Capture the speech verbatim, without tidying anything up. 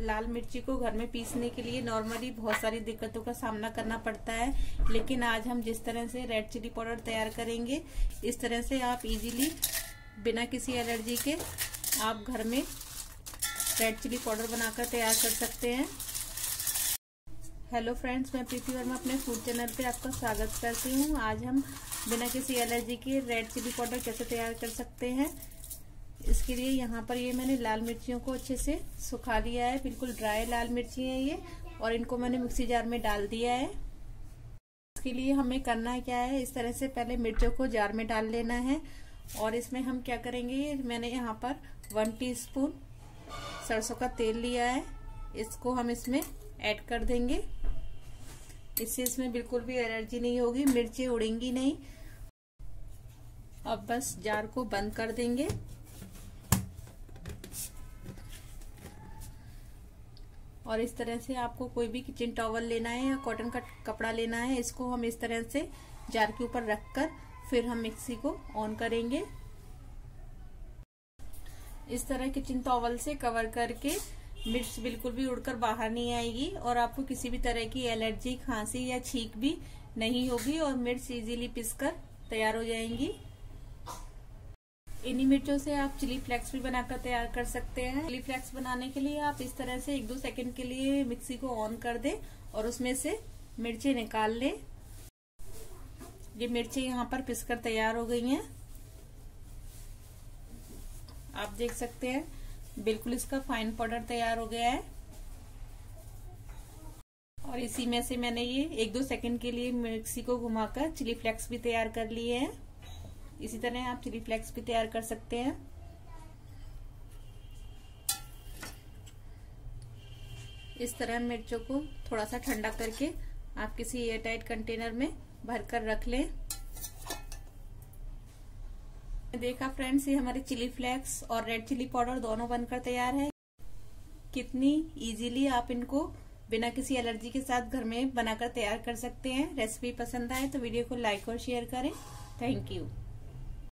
लाल मिर्ची को घर में पीसने के लिए नॉर्मली बहुत सारी दिक्कतों का सामना करना पड़ता है, लेकिन आज हम जिस तरह से रेड चिली पाउडर तैयार करेंगे, इस तरह से आप इजीली बिना किसी एलर्जी के आप घर में रेड चिली पाउडर बनाकर तैयार कर सकते हैं। हेलो फ्रेंड्स, मैं प्रीति वर्मा अपने फूड चैनल पे आपका स्वागत करती हूँ। आज हम बिना किसी एलर्जी के रेड चिली पाउडर कैसे तैयार कर सकते हैं। इसके लिए यहाँ पर ये मैंने लाल मिर्चियों को अच्छे से सुखा लिया है, बिल्कुल ड्राई लाल मिर्ची है ये, और इनको मैंने मिक्सी जार में डाल दिया है। इसके लिए हमें करना क्या है, इस तरह से पहले मिर्चों को जार में डाल लेना है और इसमें हम क्या करेंगे, मैंने यहाँ पर वन टीस्पून सरसों का तेल लिया है, इसको हम इसमें ऐड कर देंगे। इससे इसमें बिल्कुल भी एलर्जी नहीं होगी, मिर्ची उड़ेंगी नहीं। अब बस जार को बंद कर देंगे और इस तरह से आपको कोई भी किचन टॉवल लेना है या कॉटन का कपड़ा लेना है, इसको हम इस तरह से जार के ऊपर रखकर फिर हम मिक्सी को ऑन करेंगे। इस तरह किचन टॉवल से कवर करके मिर्च बिल्कुल भी उड़कर बाहर नहीं आएगी और आपको किसी भी तरह की एलर्जी, खांसी या छींक भी नहीं होगी और मिर्च इजीली पिसकर तैयार हो जाएंगी। इन्हीं मिर्चों से आप चिली फ्लेक्स भी बनाकर तैयार कर सकते हैं। चिली फ्लेक्स बनाने के लिए आप इस तरह से एक दो सेकंड के लिए मिक्सी को ऑन कर दें और उसमें से मिर्चें निकाल लें। ये मिर्चें यहाँ पर पिसकर तैयार हो गई हैं, आप देख सकते हैं बिल्कुल इसका फाइन पाउडर तैयार हो गया है। और इसी में से मैंने ये एक दो सेकंड के लिए मिक्सी को घुमाकर चिली फ्लेक्स भी तैयार कर लिए हैं। इसी तरह आप चिली फ्लेक्स भी तैयार कर सकते हैं। इस तरह मिर्चों को थोड़ा सा ठंडा करके आप किसी एयरटाइट कंटेनर में भरकर रख लें। देखा फ्रेंड्स, ये हमारे चिली फ्लेक्स और रेड चिली पाउडर दोनों बनकर तैयार है। कितनी इजीली आप इनको बिना किसी एलर्जी के साथ घर में बनाकर तैयार कर सकते हैं। रेसिपी पसंद आए तो वीडियो को लाइक और शेयर करें। Thank you.